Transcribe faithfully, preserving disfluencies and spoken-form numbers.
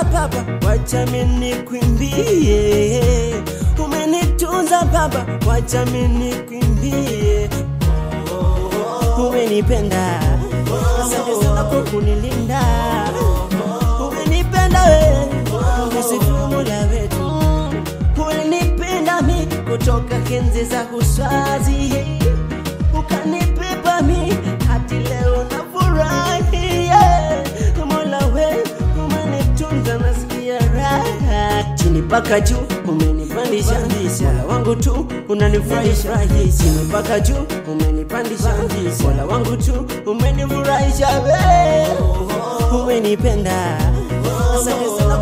umenitunza baba, wacha mimi nikwimbie. Umenitunza baba, wacha mimi nikwimbie. Umenipenda, asante sana kwa kunilinda. Umenipenda we, umesifu Mola wetu. Ulinipenda mi kutoka enzi za uswazi, ukanipepa mi hadi leo nafurahi. Mola we, umenitunza nasikia raha. Chini paka juu umenipandisha, Mola wangu tu unanifurahisha. Chini paka juu umenipandisha, Mola wangu tu umenifurahisha. Umenipenda, asante sana